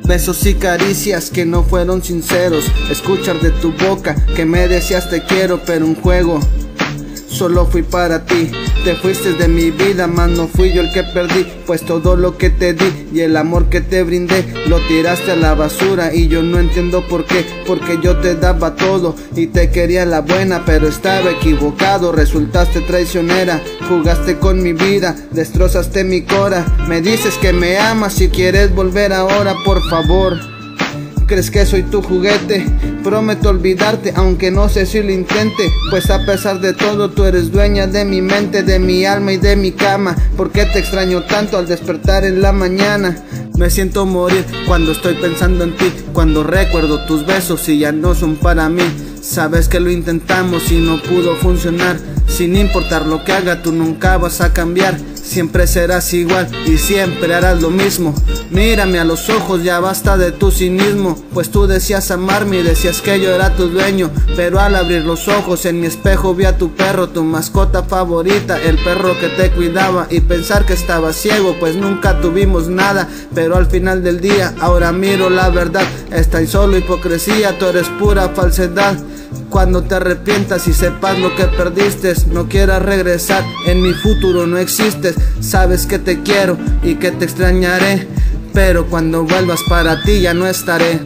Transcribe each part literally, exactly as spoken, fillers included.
Besos y caricias que no fueron sinceros, escuchar de tu boca que me decías te quiero, pero un juego solo fui para ti. Te fuiste de mi vida, mas no fui yo el que perdí, pues todo lo que te di y el amor que te brindé lo tiraste a la basura. Y yo no entiendo por qué, porque yo te daba todo y te quería la buena, pero estaba equivocado. Resultaste traicionera, jugaste con mi vida, destrozaste mi cora. Me dices que me amas, si quieres volver ahora, por favor. ¿Crees que soy tu juguete? Prometo olvidarte, aunque no sé si lo intente, pues a pesar de todo tú eres dueña de mi mente, de mi alma y de mi cama. ¿Por qué te extraño tanto al despertar en la mañana? Me siento morir cuando estoy pensando en ti, cuando recuerdo tus besos y ya no son para mí. Sabes que lo intentamos y no pudo funcionar. Sin importar lo que haga, tú nunca vas a cambiar. Siempre serás igual y siempre harás lo mismo. Mírame a los ojos, ya basta de tu cinismo, pues tú decías amarme y decías que yo era tu dueño. Pero al abrir los ojos en mi espejo vi a tu perro, tu mascota favorita, el perro que te cuidaba. Y pensar que estaba ciego, pues nunca tuvimos nada. Pero al final del día, ahora miro la verdad. Está en solo hipocresía, tú eres pura falsedad. Cuando te arrepientas y sepas lo que perdiste, no quieras regresar, en mi futuro no existes. Sabes que te quiero y que te extrañaré, pero cuando vuelvas para ti ya no estaré.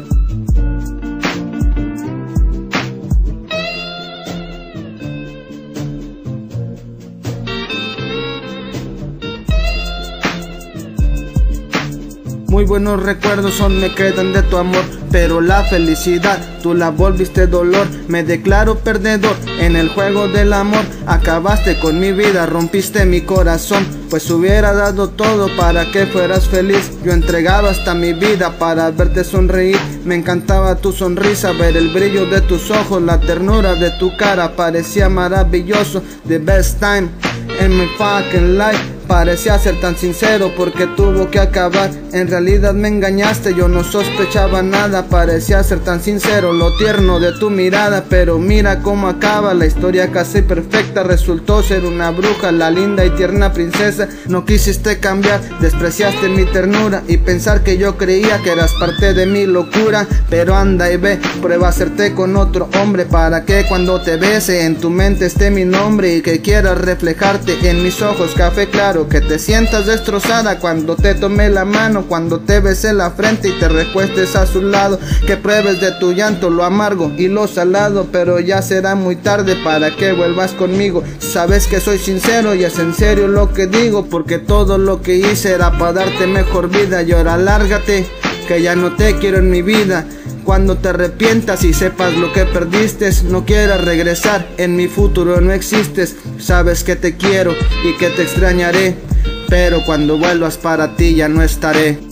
Muy buenos recuerdos son, me quedan de tu amor, pero la felicidad tú la volviste dolor. Me declaro perdedor en el juego del amor. Acabaste con mi vida, rompiste mi corazón, pues hubiera dado todo para que fueras feliz. Yo entregaba hasta mi vida para verte sonreír. Me encantaba tu sonrisa, ver el brillo de tus ojos, la ternura de tu cara parecía maravilloso. The best time in my fucking life. Parecía ser tan sincero porque tuvo que acabar. En realidad me engañaste, yo no sospechaba nada. Parecía ser tan sincero, lo tierno de tu mirada, pero mira cómo acaba. La historia casi perfecta resultó ser una bruja, la linda y tierna princesa. No quisiste cambiar, despreciaste mi ternura y pensar que yo creía que eras parte de mi locura. Pero anda y ve, prueba a hacerte con otro hombre, para que cuando te bese en tu mente esté mi nombre y que quieras reflejarte en mis ojos café claro. Que te sientas destrozada cuando te tome la mano, cuando te bese la frente y te recuestes a su lado. Que pruebes de tu llanto lo amargo y lo salado, pero ya será muy tarde para que vuelvas conmigo. Sabes que soy sincero y es en serio lo que digo, porque todo lo que hice era para darte mejor vida. Y ahora lárgate, que ya no te quiero en mi vida. Cuando te arrepientas y sepas lo que perdiste, no quieras regresar, en mi futuro no existes. Sabes que te quiero y que te extrañaré, pero cuando vuelvas para ti ya no estaré.